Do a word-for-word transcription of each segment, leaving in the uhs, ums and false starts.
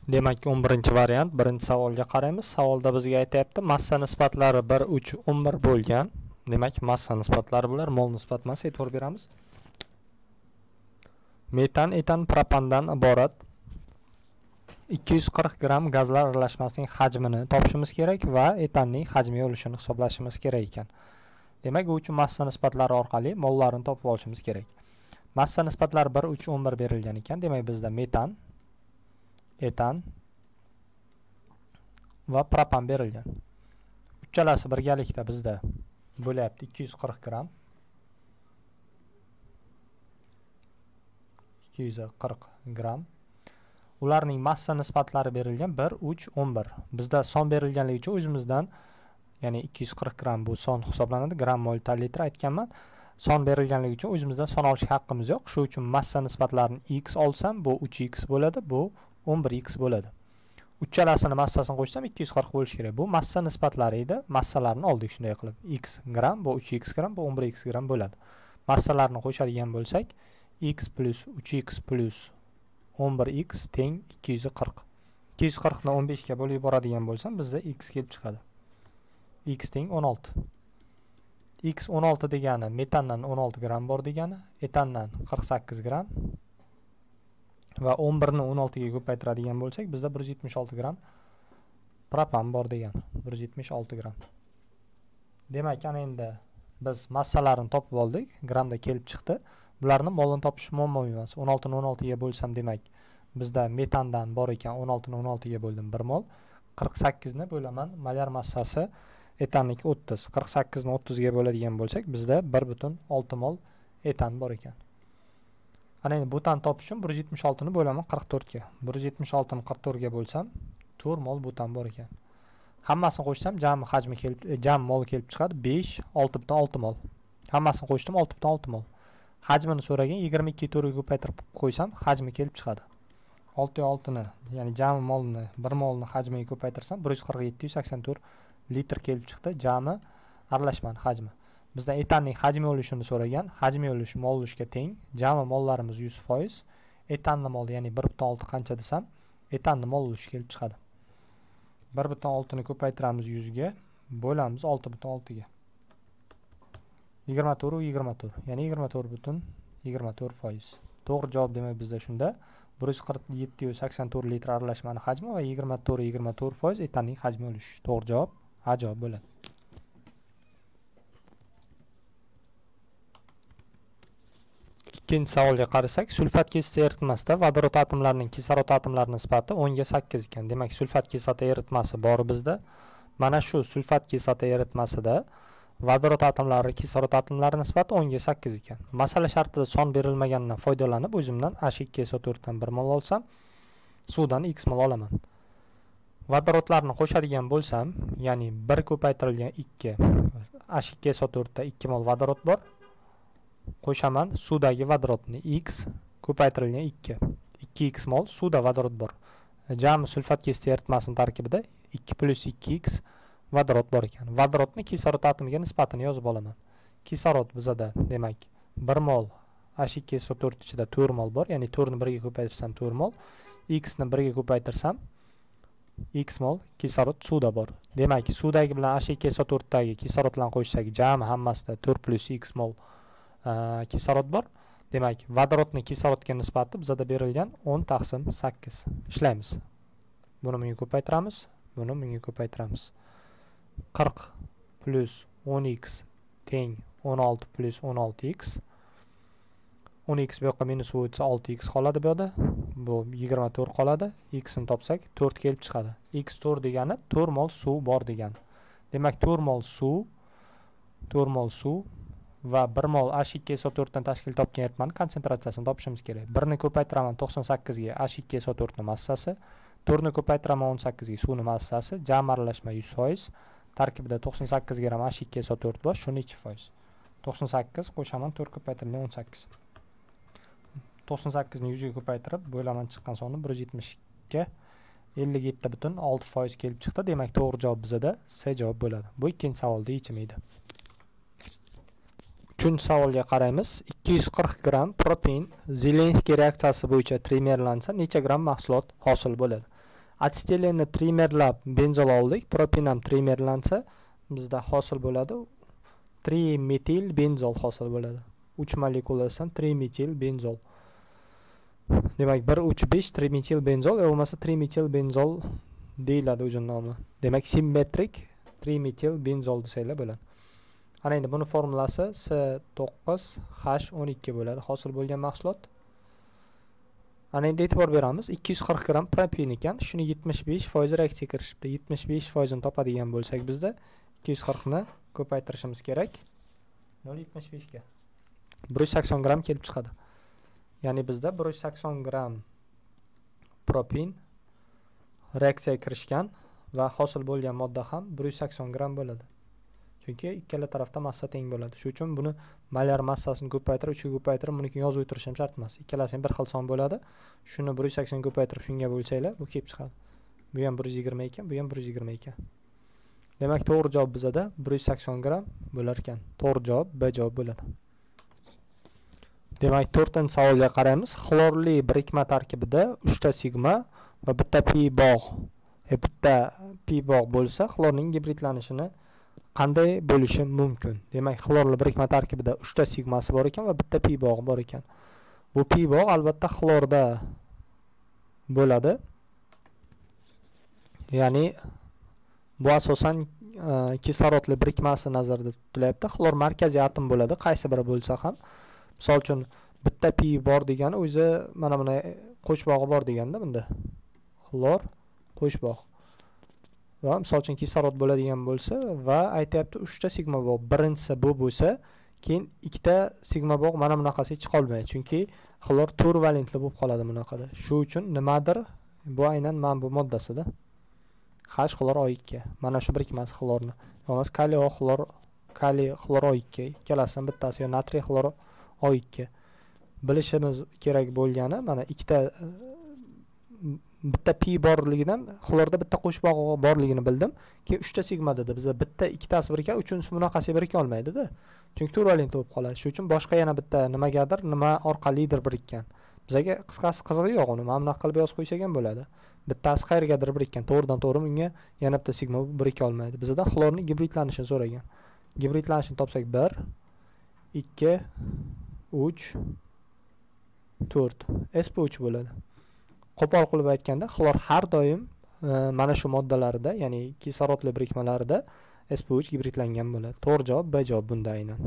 Demak, o'n birinchi variant, birinchi savolga qaraymiz. Savolda bizga aytayapti, massa nisbatlari bir, uch, o'n bir bo'lgan. Demak, massa nisbatlari bular, mol nisbat emas, e'tibor beramiz. Metan, etan, propandan iborat ikki yuz qirq gram gazlar aralashmasining hajmini topishimiz kerak va etanning hajmiga olishini hisoblashimiz kerak ekan. Demak, u uchun massa nisbatlari orqali mollarini topib olishimiz kerak. Massa nisbatlari bir, uch, o'n bir berilgan ekan. Demak, bizda metan, etan va propan berilgan. Uchalasi birgalikda bizda bo'lyapti ikki yuz qirq gram. ikki yuz qirq gram. Ularning massa nisbatlari berilgan bir, uch, o'n bir. Bizda son berilganligi uchun o'zimizdan, ya'ni ikki yuz qirq gram bu son hisoblanadi, gram mol per litr aytganman. Son berilganligi uchun o'zimizdan son olish haqqimiz yo'q. Shu uchun massa nisbatlarini x olsam, bu uch x bo'ladi, bu o'n bir x bo'ladi. Uchalasini massasini qo'shsam ikki yuz qirq bo'lishi kerak. Bu massa nisbatlari edi. Massalarni oldik shunday qilib. X gram, bu uch x gram, bu o'n bir x gram bo'ladi. Massalarni qo'shadigan bo'lsak, x plus uch x plus o'n bir x teng ikki yuz qirq. ikki yuz qirq ni o'n besh ga bo'lib yuboradigan bo'lsam, bizda x kelib chiqadi. X teng o'n olti. X o'n olti degani metandan o'n olti gram bor degani, etandan qirq sakkiz gram va o'n bir ni o'n olti ga ko'paytiradigan bo'lsak, bizda bir yuz yetmish olti gram propan bor degani, bir yuz yetmish olti gram. Demak, ana endi biz massalarini topib oldik, gramda kelib chiqdi. Bularni molini topish muammo emas. o'n olti ni o'n olti ga bo'lsam, demak, bizda metandan bor ekan, o'n olti ni o'n olti ga bo'ldim bir mol. qirq sakkiz ni bo'laman molar massasi etanniki o'ttiz. qirq sakkiz ni o'ttiz ga bo'ladigan bo'lsak, bizda bir butun olti mol etan bor ekan. Ana endi butan topish uchun bir yuz yetmish olti ni bo'laman qirq to'rt ga. bir yuz yetmish olti ni qirq to'rt ga bo'lsam, to'rt mol butan bor ekan. Hammasini qo'shsam, jami hajmi kelib, jami mol kelib chiqadi besh, olti butun olti mol. Hammasini qo'shdim olti butun olti mol. Hajmini so'ragan, yigirma ikki to'rt ga ko'paytirib qo'ysam, hajmi kelib chiqadi. olti olti ni, ya'ni jami molni, bir molni hajmiga ko'paytirsam, bir yuz qirq yetti yuz sakson to'rt litr kelib chiqdi. Jami aralashmani hajmi. Bizdan etanning hajmi olishini so'ragan. Hajmi olish mol olishga teng. Jami mollarimiz yuz foiz. Etanni mol, ya'ni bir butun olti qancha desam, etanni mol olish kelib chiqadi. bir butun olti ni ko'paytiramiz yuz ga, bo'lamiz olti butun olti ga. yigirma to'rt u yigirma to'rt, ya'ni yigirma to'rt butun yigirma to'rt foiz. To'g'ri javob demak bizda shunda bir yuz qirq yetti yuz sakson to'rt litr aralashmani hajmi va yigirma to'rt yigirma to'rt foiz etanning hajmi olish. To'g'ri javob A javob bo'ladi. Ikkinchi savolga qarasak, sulfat kislota eritmasida vodorod atomlarining kislorod atomlari nisbati o'n ga sakkiz ekan. Demak, sulfat kislota eritmasi bor bizda. Mana shu sulfat kislota eritmasida vodorod atomlari kislorod atomlari nisbati o'n ga sakkiz ekan. Masala shartida son berilmaganidan foydalanib, o'zimdan H ikki S O to'rt dan bir mol olsam, suvdan X mol olaman. Vodorodlarni qo'shadigan bo'lsam, ya'ni bir ko'paytirilgan ikki, H ikki S O to'rt da ikki mol vodorod bor. Qo'shaman, suvdagi vodorodni X ko'paytirilgan ikki, ikki x mol suvda vodorod bor. Jami sulfat kislota eritmasining tarkibida ikki plus ikki x vodorod bor ekan. Vodorodni kislorod atomiga nisbatini yozib olaman. Kislorod bizada, demak, bir mol H ikki S O to'rt ichida to'rt mol bor, ya'ni to'rt ni bir ga ko'paytirsam to'rt mol, X ni bir ga ko'paytirsam X mol kislorod suvda bor. Demak, suvdagi bilan H ikki S O to'rt dagi kislorod bilan qo'shsak, jami hammasida to'rt plus x mol kislorod bor. Demak, vodorodning kislorodga nisbati bizada berilgan o'n taqsim sakkiz. Ishlaymiz. Buni bunga ko'paytiramiz, buni bunga ko'paytiramiz. qirq plus o'n x teng o'n olti plus o'n olti x. o'n x bu yoqqa minus o'tsa olti x qoladi bu yoqda. Bu yigirma to'rt qoladi. X ni topsak to'rt kelib chiqadi. X to'rt degani to'rt mol suv bor degani. Demak, to'rt mol suv, to'rt mol suv va bir mol H ikki S O to'rt dan tashkil topgan eritmani konsentratsiyasini topishimiz kerak. bir ni ko'paytiraman to'qson sakkiz ga H ikki S O to'rt ni massasi, to'rt ni ko'paytiraman o'n sakkiz ga suvning massasi, jami aralashma yuz foiz. Tarkibida to'qson sakkiz gram H ikki S O to'rt bor, shuni necha foiz? to'qson sakkiz qo'shaman to'rt ko'paytirilgan o'n sakkiz. to'qson sakkiz ni yuz ga ko'paytirib, bo'laman chiqqan sonni bir yuz yetmish ga ellik yetti butun olti foiz kelib chiqdi. Demak, to'g'ri javob bizada C javob bo'ladi. Bu ikkinchi savolda yechim edi. Uchinchi savolga qaraymiz. ikki yuz qirq gram protein Zelenskiy reaksiyasi bo'yicha trimerlansa necha gram mahsulot hosil bo'ladi? Atsetilenni trimerlab benzol oldik. Propin ham trimerlansa bizda hosil bo'ladi trimetil benzol hosil bo'ladi. uch molekulasidan trimetil benzol. Demak bir uch besh trimetil benzol bo'lmasa trimetil benzol deyiladi o'zining nomi. Demak simmetrik trimetil benzol desanglar bo'ladi. Ana endi buni formulasi S to'qqiz H o'n ikki bo'ladi hosil bo'lgan mahsulot. Ana endi e'tibor beramiz. ikki yuz qirq gram propin ekan. Shuni yetmish besh foiz reaksiya kirishibdi. yetmish besh foiz ni topadigan bo'lsak bizda ikki yuz qirq ni ko'paytirishimiz kerak. nol yetmish besh ga bir yuz sakson gram kelib chiqadi. Ya'ni bizda bir yuz sakson gram propin reaksiyaga kirishgan va hosil bo'lgan modda ham bir yuz sakson gram bo'ladi. Chunki ikkala tarafda massa teng bo'ladi. Shuning uchun buni molar massasini ko'paytirib, uchga ko'paytirib, buniki yozib o'tirishim shart emas. Ikkalasining bir xil son bo'ladi. Shuni bir yuz sakson ko'paytirib shunga bo'lsanglar, bu kelib chiqadi. Bu ham bir yuz yigirma ekan, bu ham bir yuz yigirma ekan. Demak, to'g'ri javob bizada bir yuz sakson gram bo'lar ekan. To'g'ri javob B javob bo'ladi. Demak, to'rtinchi savolga qaraymiz. Xlorli birikma tarkibida uchta sigma va bitta pi bog', e bitta pi bog' bo'lsa, xlorning gibridlanishini qanday bo'lishi mumkin? Demak, xlorli birikma tarkibida uchta sigmasi bor ekan va bitta pi bog' bor ekan. Bu pi bog' albatta xlorda bo'ladi. Ya'ni bu asosan e, kislorodli birikmasi nazarda tutilyapti. Xlor markaziy atom bo'ladi, qaysi biri bo'lsa ham. Misol uchun bitta pi bor degani o'zi mana buni qo'sh bog'i bor deganda bunda. Xlor qo'sh bog'. Va misol uchun kislorod bo'ladigan bo'lsa va aytayapti uchta sigma bog'. Birinchisi bu bo'lsa, keyin ikkita sigma bog' mana bunaqasi chiqa olmaydi. Chunki xlor to'rt valentli bo'lib qoladi bunaqada. Shu uchun nimadir bu aynan mana bu moddasida. H xlor O ikki. Mana shu birikmasi xlorni. Yo'qmas kaliy O xlor, kaliy xlor O ikki. Ikkalasining bittasi yo natriy xlor O ikki. Bilishimiz kerak bo'lgani mana ikkita bitta pi borligidan xlorda bitta qo'sh bog' borligini bildim. Keyin uchta sigma dedi. Bizda bitta ikkitasi birga, uchinchisi bunaqasi birga olmaydi-da. Chunki to'rt valent bo'lib qoladi. Shuning uchun boshqa yana bitta nimagadir, nima orqalidir birikkan. Bizga qisqasi qizig'i yo'q uni. Mana bunaqa qilib yozib qo'ysak ham bo'ladi. Bittasi qayergadir birikkan, to'g'ridan to'g'ri bunga yana bitta sigma birika olmaydi. Bizda xlorning gibridlanishini so'ragan. Gibridlanishini topsak bir, ikki, uch, to'rt. S P uch bo'ladi. Qo'pol qilib aytganda, xlor har doim e, mana shu moddalarda, ya'ni kislorodli birikmalarida S P uch gibridlangan bo'ladi. To'g'ri javob B javob bunda aynan.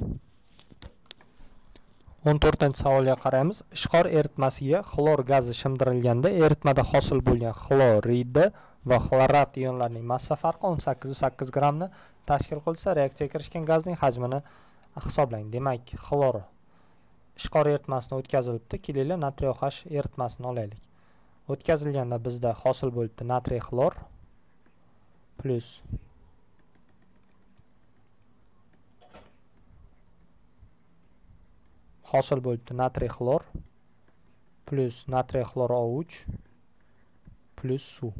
o'n to'rtinchi savolga qaraymiz. Ishqor eritmasiga xlor gazi shimdirilganda eritmada hosil bo'lgan xlorid va xlorat ionlarining massa farqi o'n sakkiz nuqta sakkiz grammni tashkil qilsa, reaksiyaga kirishgan gazning hajmini hisoblang. Demak, xlor ishqor eritmasini o'tkazilibdi. Kelinglar natriy OH eritmasini olaylik. O'tkazilganda bizda hosil bo'libdi natriy xlor plus hosil bo'libdi natriy xlor plus natriy xlor O uch plus suv.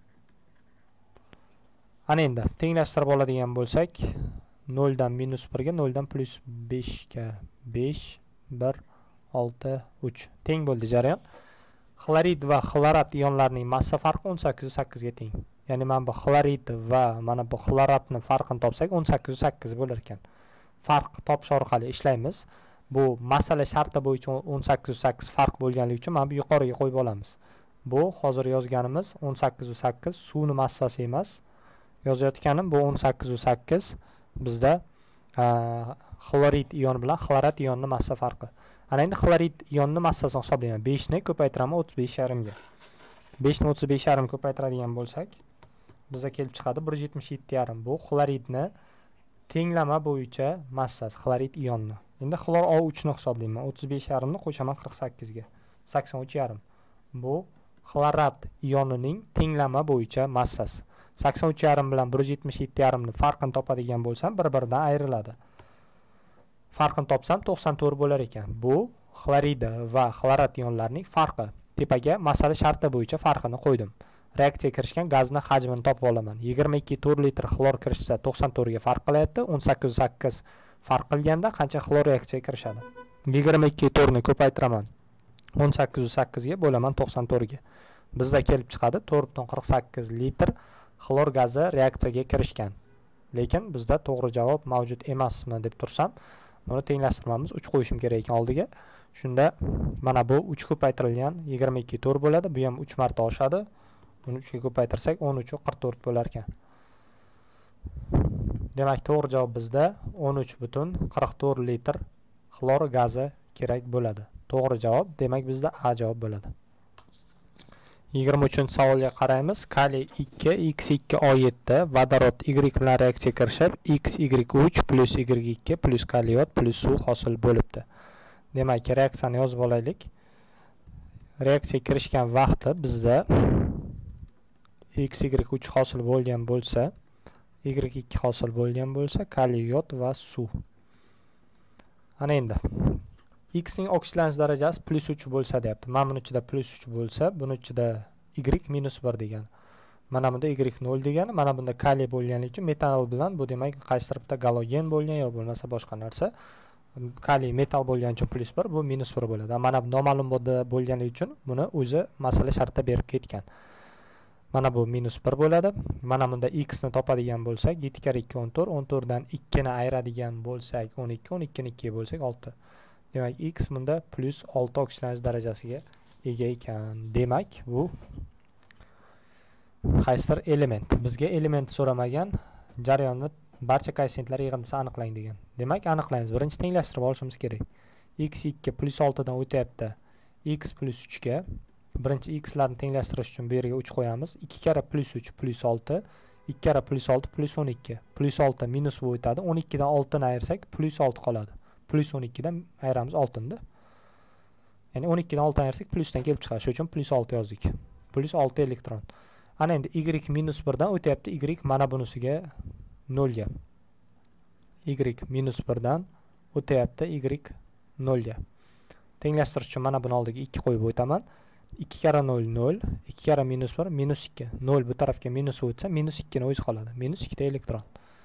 Ana endi tenglashtirib oladigan bo'lsak, nol dan minus bir ga, nol dan plus besh ga besh, bir, olti, uch teng bo'ldi jarayon. Xlorid va xlorat ionlarining massa farqi o'n sakkiz nuqta sakkiz ga teng. Ya'ni mana bu xlorid va mana bu xloratning farqini topsak o'n sakkiz nuqta sakkiz bo'lar ekan. Farq topish orqali ishlaymiz. Bu masala sharti bo'yicha o'n sakkiz nuqta sakkiz farq bo'lganligi uchun mana bu yuqoriga qo'yib olamiz. Bu hozir yozganimiz o'n sakkiz nuqta sakkiz suvning massasi emas. Yozayotganim bu o'n sakkiz nuqta sakkiz bizda xlorid ion bilan xlorat ionning massa farqi. Ana endi xlorid ionning massasini hisoblayman. besh ni ko'paytiraman o'ttiz besh yarim ga. besh ni o'ttiz besh yarim ko'paytiradigan bo'lsak, bizda kelib chiqadi bir yuz yetmish yetti yarim. Bu xloridni tenglama bo'yicha massasi xlorid ionni. Endi xlor O uch ni hisoblayman. o'ttiz besh yarim ni qo'shaman qirq sakkiz ga. sakson uch yarim. Bu xlorat ionining tenglama bo'yicha massasi. sakson uch yarim bilan bir yuz yetmish yetti yarim ni farqini topadigan bo'lsam, bir-biridan ayriladi. Farqini topsam to'qson to'rt bo'lar ekan. Bu xlorid va xlorat ionlarining farqi. Tepaga masala sharti bo'yicha farqini qo'ydim. Reaksiyaga kirishgan gazni hajmini topib olaman. yigirma ikki to'rt litr xlor kirishsa to'qson to'rt ga farq qilyapti. o'n sakkiz nuqta sakkiz farq qilganda qancha xlor reaksiyaga kirishadi? yigirma ikki to'rt ni ko'paytiraman o'n sakkiz nuqta sakkiz ga bo'laman to'qson to'rt ga. bizda kelib chiqadi to'rt butun qirq sakkiz litr xlor gazi reaksiyaga kirishgan. Lekin bizda to'g'ri javob mavjud emasmi deb tursam, buni tenglashtirmamiz, uch qo'yishim kerak ekan oldiga. Shunda mana bu uch ko'paytirilgan yigirma ikki to'rt bo'ladi. Bu ham uch marta oshadi. Buni uch ga ko'paytirsak o'n uch qirq to'rt bo'lar ekan. Demak, to'g'ri javob bizda o'n uch butun qirq to'rt litr xlor gazi kerak bo'ladi. To'g'ri javob demak bizda A javob bo'ladi. yigirma uchinchi savolga qaraymiz. Kaliy ikki, X ikki O yetti, vodorod Y bilan reaksiyaga kirishib, X Y uch plus Y ikki plus kaliyot plus suv hosil bo'libdi. Demak, reaksiyani yozib olaylik. Reaksiyaga kirishgan vaqti bizda X Y uch hosil bo'lgan bo'lsa, Y ikki hosil bo'lgan bo'lsa, kaliyot va suv. Ana endi X ning oksidlanish darajasi plus uch bo'lsa deyapti. Mana buni ichida plus uch bo'lsa, buni ichida Y minus bir degan. Mana bunda Y nol degani, mana bunda kaliy bo'lganligi uchun metal bilan bu demak qaysi tarafda galogen bo'lgan yo bo'lmasa boshqa narsa. Kaliy metal bo'lgani uchun plus bir, bu minus bir bo'ladi. Mana bu noma'lum bo'lganligi uchun buni o'zi masala shartda berib ketgan. Mana bu minus bir bo'ladi. Mana bunda X ni topadigan bo'lsak, yetti kare ikki o'n to'rt, o'n to'rt dan ikki ni ayiradigan bo'lsak, o'n ikki, o'n ikki ni ikki ga bo'lsak olti. Demak, X bunda plus olti oksidlanish darajasiga ega ekan. Demak, bu qaysidir element. Bizga element so'ramagan, jarayonni barcha koeffitsiyentlar yig'indisini aniqlang degan. Demak, aniqlaymiz. Birinchi tenglashtirib olishimiz kerak. X ikki plus olti dan o'tyapti. X plus uch ga. Birinchi X larni tenglashtirish uchun bu yerga uch qo'yamiz. ikki kare plus uch plus olti, ikki kare plus olti plus o'n ikki. Plus olti minus bo'lib o'tadi. o'n ikki dan olti ni ayirsak plus olti qoladi. Plus o'n ikki dan ayiramiz oltini. Ya'ni o'n ikki dan olti ni ayirsak plusdan kelib chiqadi. Shuning uchun plus olti yozdik. Plus olti elektron. Ana endi Y minus bir dan o'tyapti. Y mana bunisiga nol ga. Y minus bir dan o'tyapti. Y nol ga. Tenglashtirish uchun mana buni oldiga ikki qo'yib o'taman. ikki kare nol nol, ikki kare minus bir minus ikki. nol bu tarafga minus o'tsa, minus ikki ni o'zi qoladi. Minus ikki ta elektron.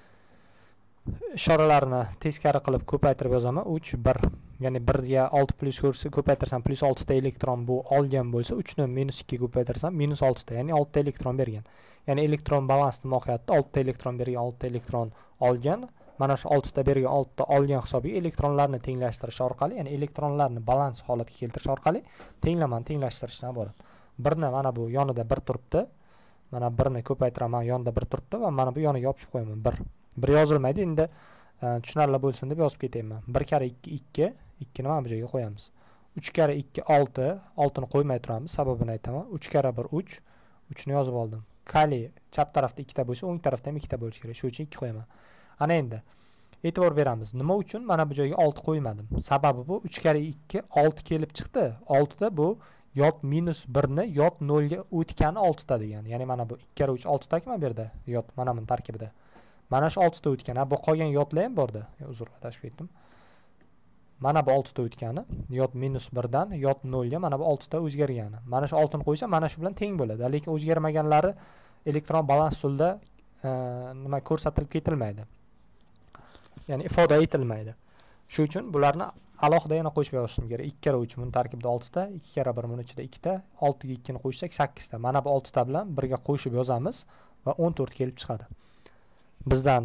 Ishoralarni teskari qilib ko'paytirib yozaman. uch bir. Ya'ni bir ga olti plus ko'paytirsam plus olti ta elektron bu olgan bo'lsa, uch ni minus ikki ga ko'paytirsam minus olti ta, ya'ni olti ta elektron bergan. Ya'ni elektron balansni mohiyatida olti ta elektron bergan, olti ta elektron olgan. Mana shu olti ta bergan, olti ta olgan hisobiga elektronlarni tenglashtirish orqali, ya'ni elektronlarni balans holatiga keltirish orqali tenglamani tenglashtirishdan iborat. bir ni mana bu yonida bir turibdi. Mana bir ni ko'paytiraman, yonida bir turibdi va mana bu yoniga yopib qo'yaman. bir. bir yozilmaydi, endi tushunarli bo'lsin deb yozib ketayman. bir kare ikki ikki, ikki ni mana bu joyga qo'yamiz. uch kare ikki olti, olti ni qo'ymay turamiz, sababini aytaman. uch kare bir uch, uch ni yozib oldim. Kaliy chap tarafda ikkita bo'lsa, o'ng tarafda ham ikkita bo'lishi kerak. Shuning uchun ikki qo'yaman. Ana endi e'tibor beramiz. Nima uchun mana bu joyga olti qo'ymadim? Sababi bu uch kare ikki olti kelib chiqdi. olti da bu yot minus bir ni yot nol ga o'tgani olti ta degani. Ya'ni mana bu ikki kare uch olti ta ekan bu yerda yot mana buni tarkibida. Mana shu olti ta o'tgan. Ha, bu qolgan yotlar ham borda. Uzr, adashib ketdim. Mana bu olti ta o'tgani, yot minus bir dan yot nol ga mana bu olti ta o'zgargani. Mana shu olti ni qo'ysa, mana shu bilan teng bo'ladi. Lekin o'zgarmaganlari elektron balans usulida nima ko'rsatilib ketilmaydi. Ya'ni ifoda etilmaydi. Shuning uchun bularni alohida yana qo'shib yozishim kerak. ikki kare uch buni tarkibida olti ta, ikki kare bir buni ichida ikki ta, olti ga ikki ni qo'shsak sakkiz ta. Mana bu olti ta bilan birga qo'shib yozamiz va o'n to'rt kelib chiqadi. Bizdan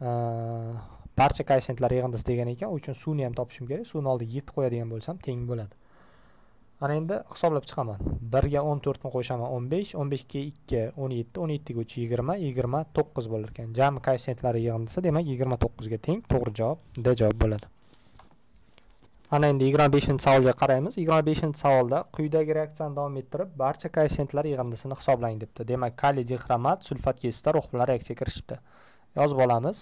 barcha koeffitsiyentlar yig'indisi degan ekan, uchun suvni ham topishim kerak. Suvni oldiga yetti qo'yadigan bo'lsam teng bo'ladi. Ana endi hisoblab chiqaman. bir ga o'n to'rt ni qo'shaman o'n besh, o'n besh ga ikki o'n yetti, o'n yetti ga uch yigirma, yigirma to'qqiz bo'lar ekan. Jami koeffitsiyentlar yig'indisi demak yigirma to'qqiz ga teng. To'g'ri javob D javob bo'ladi. Ana endi yigirma beshinchi savolga qaraymiz. yigirma beshinchi savolda quyidagi reaksiyani davom ettirib barcha koeffitsiyentlar yig'indisini hisoblang debdi. Demak, kaliy dixromat sulfat kesida rux bilan reaksiyaga kirishibdi. Yozib olamiz.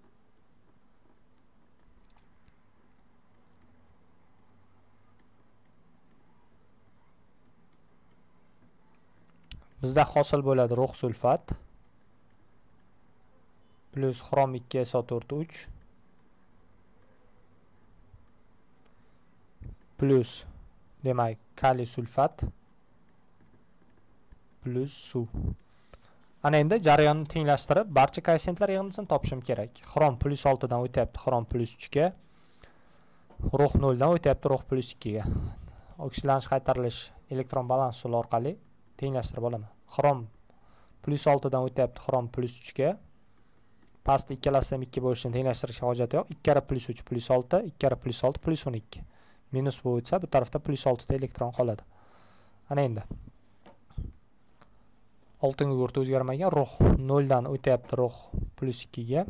Bizda hosil bo'ladi rux sulfat plus xrom ikki S O to'rt uch plus demak kaliy sulfat plus suv. Ana endi jarayonni tenglashtirib barcha koeffitsiyentlar yig'indisini topishim kerak. Xrom plus olti dan o'tyapti xrom plus uch ga. Rux nol dan o'tyapti rux plus ikki ga. Oksidlanish qaytarilish elektron balans usuli orqali tenglashtirib olaman. Xrom plus olti dan o'tyapti, xrom plus uch ga. Pastda ikkalasi ham ikki bo'lishini tenglashtirishga hojat yo'q. ikki karra plus uch plus olti, ikki karra plus olti plus o'n ikki. Minus bu o'tsa, bu tarafda plus olti ta elektron qoladi. Ana endi. Oltinga gurti o'zgarmagan, rux nol dan o'tyapti, rux plus ikki ga.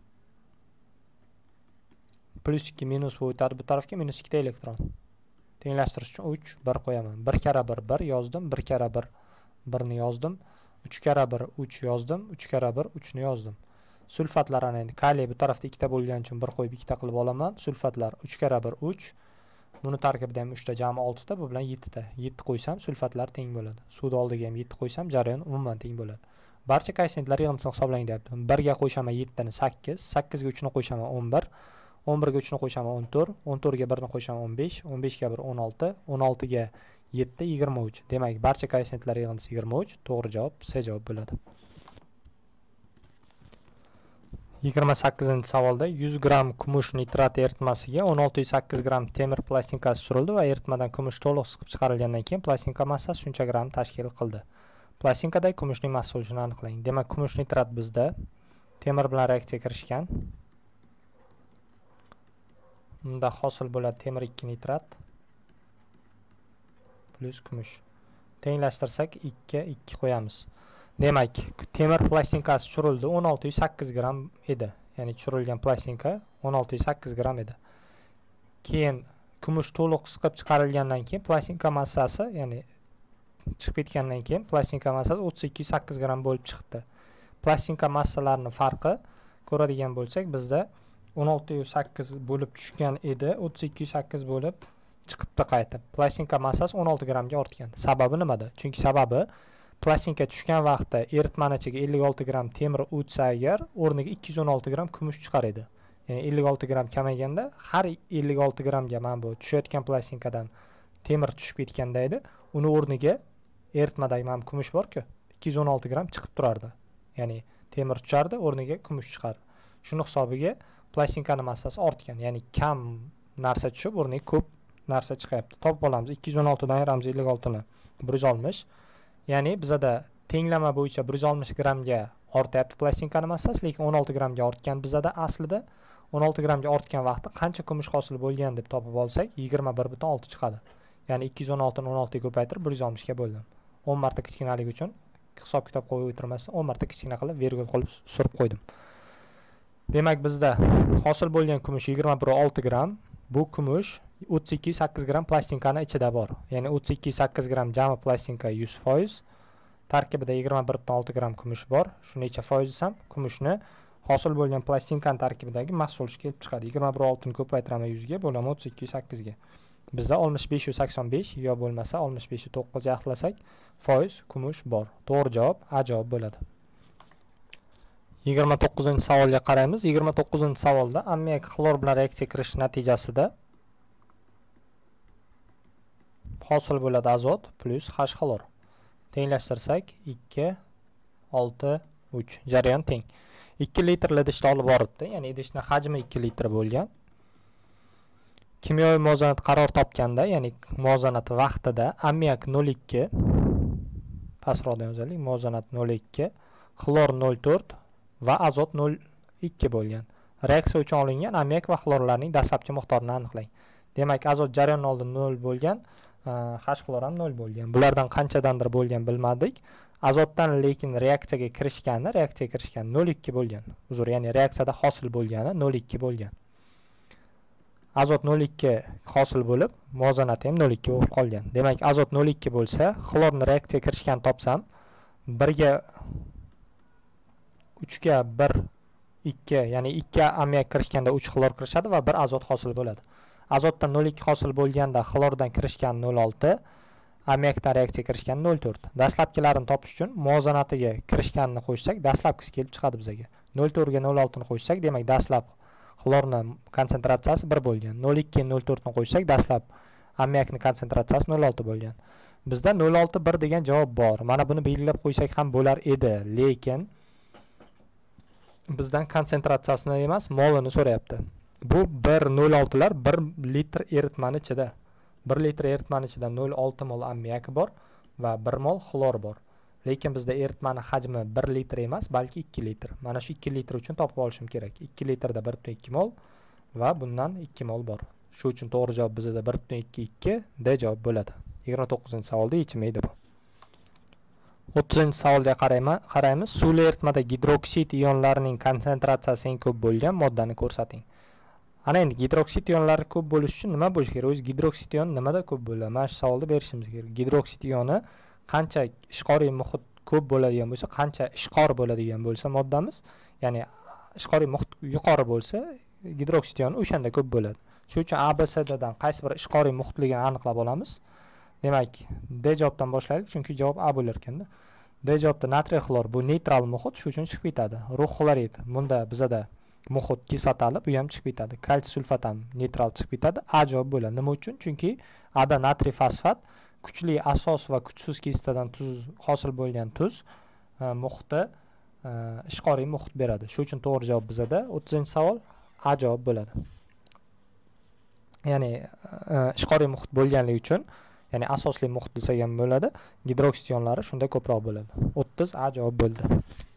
Plus ikki minus bu o'tadi, bu tarafga minus ikki ta elektron. Tenglashtirish uchun uch, bir qo'yaman. bir karra bir, bir yozdim, bir karra bir, bir ni yozdim. uch karra bir, uch yozdim, uch karra bir, uch ni yozdim. Sulfatlar ana endi kaliy bu tarafda ikkita bo'lgani uchun bir qo'yib ikkita qilib olaman. Sulfatlar uch karra bir, uch. Buni tarkibida ham uch ta, jami olti ta, bu bilan yetti ta. yetti qo'ysam sulfatlar teng bo'ladi. Suvni oldiga ham yetti qo'ysam jarayon umuman teng bo'ladi. Barcha koeffitsiyentlar yig'indisini hisoblang deyapti. bir ga qo'shaman yetti ni sakkiz, sakkiz ga uch ni qo'shaman o'n bir, o'n bir ga uch ni qo'shaman o'n to'rt, o'n to'rt ga bir ni qo'shaman o'n besh, o'n besh ga bir o'n olti, o'n olti ga yetti yigirma uch. Demak, barcha koeffitsiyentlar yig'indisi yigirma uch. To'g'ri javob C javob bo'ladi. yigirma sakkizinchi savolda yuz gramm kumush nitrati eritmasiga o'n olti yuz sakkiz gramm temir plastinkasi tushirildi va eritmadan kumush to'liq siqib chiqarilgandan keyin plastinka massasi shuncha gramm tashkil qildi. Plastinkadagi kumushning massa bo'lishini aniqlang. Demak, kumush nitrat bizda temir bilan reaksiyaga kirishgan. Bunda hosil bo'ladi temir ikki nitrat plus kumush. Tenglashtirsak ikki ikki qo'yamiz. Demak, temir plastinkasi tushirildi, o'n olti yuz sakkiz gramm edi. Ya'ni tushirilgan plastinka o'n olti yuz sakkiz gramm edi. Keyin kumush to'liq siqib chiqarilgandan keyin plastinka massasi, ya'ni chiqib ketgandan keyin plastinka massasi o'ttiz ikki yuz sakkiz gramm bo'lib chiqdi. Plastinka massalarining farqi ko'radigan bo'lsak, bizda o'n olti yuz sakkiz bo'lib tushgan edi, o'ttiz ikki yuz sakkiz bo'lib chiqibdi qaytib. Plastinka massasi o'n olti grammga ortgan. Sababi nimada? Chunki sababi plastinka tushgan vaqtda eritmani ichiga ellik olti gramm temir o'tsa agar, o'rniga ikki yuz o'n olti gramm kumush chiqar edi. Ya'ni ellik olti gramm kamayganda har ellik olti grammga mana bu tushayotgan plastinkadan temir tushib ketganda edi, uni o'rniga eritmadagi mana kumush bor-ku, ikki yuz o'n olti gramm chiqib turardi. Ya'ni temir tushardi, o'rniga kumush chiqardi. Shuni hisobiga plastinkaning massasi ortgan. Ya'ni kam narsa tushib, o'rniga ko'p narsa chiqyapti. Topib olamiz. ikki yuz o'n olti dan ayiramiz ellik olti ni bir yuz oltmish. Ya'ni bizada tenglama bo'yicha bir yuz oltmish grammga ortyapti plastinkaning massasi, lekin o'n olti grammga ortgan. Bizada aslida o'n olti grammga ortgan vaqtda qancha kumush hosil bo'lgan deb topib olsak, yigirma bir butun olti chiqadi. Ya'ni ikki yuz o'n olti ni o'n olti ga ko'paytirib bir yuz oltmish ga bo'ldim. o'n marta kichkinalik uchun hisob-kitob qo'yib o'tirmasdan o'n marta kichkina qilib virgul qilib surib qo'ydim. Demak, bizda hosil bo'lgan kumush yigirma bir butun olti gramm. Bu kumush o'ttiz ikki yuz sakkiz gramm plastinkani ichida bor. Ya'ni o'ttiz ikki yuz sakkiz gramm jami plastinka yuz foiz. Tarkibida yigirma bir butun olti gramm kumush bor. Shuni necha foiz desam, kumushni hosil bo'lgan plastinkaning tarkibidagi massa bo'lishi kelib chiqadi. yigirma bir butun olti ni ko'paytiraman yuz ga, bo'laman o'ttiz ikki yuz sakkiz ga. Bizda oltmish besh yuz sakson besh yo bo'lmasa oltmish besh yuz to'qqiz yaxlasak, foiz kumush bor. To'g'ri javob A javob bo'ladi. yigirma to'qqizinchi savolga qaraymiz. yigirma to'qqizinchi savolda ammiak xlor bilan reaksiya kirish natijasida hosil bo'ladi azot plus H xlor. Tenglashtirsak ikki olti uch. Jarayon teng. ikki litr idishda olib boribdi. Ya'ni idishning hajmi ikki litr bo'lgan. Kimyoviy muvozanat qaror topganda, ya'ni muvozanat vaqtida ammiak nol ikki, pastroqdan yozaylik, muvozanat nol ikki, xlor nol to'rt va azot nol ikki bo'lgan. Reaksiya uchun olingan ammiak va xlorlarning dastlabki miqdorini aniqlang. Demak, azot jarayondan oldin nol bo'lgan, H xlor ham nol bo'lgan. Bulardan qanchadandir bo'lgan bilmadik. Azotdan lekin reaksiyaga kirishgani, reaksiyaga kirishgani nol ikki bo'lgan. Uzr, ya'ni reaksiyada hosil bo'lgani nol ikki bo'lgan. Azot nol ikki hosil bo'lib, muvozanati ham nol ikki bo'lib qolgan. Demak, azot nol ikki bo'lsa, xlorni reaksiyaga kirishgan topsam, bir ga uch ga bir ikki, ya'ni ikki ammiak kirishganda uch xlor kirishadi va bir azot hosil bo'ladi. Azotdan nol ikki hosil bo'lganda xlordan kirishgan nol olti, ammiakdan reaksiyaga kirishgan nol to'rt. Dastlabkilarini topish uchun muvozanatiga kirishganini qo'shsak, dastlabkisi kelib chiqadi bizga. nol to'rt ga nol olti ni qo'shsak, demak dastlab xlorning konsentratsiyasi bir bo'lgan. nol ikki nol to'rt ni qo'shsak, dastlab ammiakning konsentratsiyasi nol olti bo'lgan. Bizda nol olti bir degan javob bor. Mana buni belgilab qo'ysak ham bo'lar edi, lekin bizdan konsentratsiyasini emas, molini so'rayapti. Bu bir nol olti lar bir litr eritmani ichida. bir litr eritmani ichida nol olti mol ammiak bor. va bir mol xlor bor. Lekin bizda eritmani hajmi bir litr emas, balki ikki litr. Mana shu ikki litr uchun topib olishim kerak. ikki litrda bir butun ikki mol va bundan ikki mol bor. Shu uchun to'g'ri javob bizda bir butun ikki ikki D javob bo'ladi. yigirma to'qqizinchi savolda yechimi edi bu. o'ttizinchi savolga qaraymiz. Suvli eritmada gidroksid ionlarining konsentratsiyasi eng ko'p bo'lgan moddani ko'rsating. Ana endi gidroksid ionlari ko'p bo'lish uchun nima bo'lishi kerak? O'zi gidroksid ion nimada ko'p bo'ladi? Mana shu savolda berishimiz kerak. Gidroksid ioni qancha ishqoriy muhit ko'p bo'ladigan bo'lsa, qancha ishqor bo'ladigan bo'lsa moddamiz, ya'ni ishqoriy muhit yuqori bo'lsa, gidroksid ioni o'shanda ko'p bo'ladi. Shuning uchun A B C D dan qaysi bir ishqoriy muhitligini aniqlab olamiz. Demak, D javobdan boshlaylik, chunki javob A bo'lar ekanda. D javobda natriy xlor bu neytral muhit, shuning uchun chiqib ketadi. Rux xlorid bunda bizada muhit kislotali, bu ham chiqib ketadi. Kalsiy sulfat ham neytral chiqib ketadi. A javob bo'ladi. Nima uchun? Chunki A da natriy fosfat, kuchli asos va kuchsiz kislotadan tuz hosil bo'lgan tuz muhitda ishqoriy muhit beradi. Shuning uchun to'g'ri javob bizada o'ttizinchi savol A javob bo'ladi. Ya'ni ishqoriy muhit bo'lganligi uchun, ya'ni asosli muhit desak ham bo'ladi, gidroksid ionlari shunda ko'proq bo'ladi. o'ttiz A javob bo'ldi.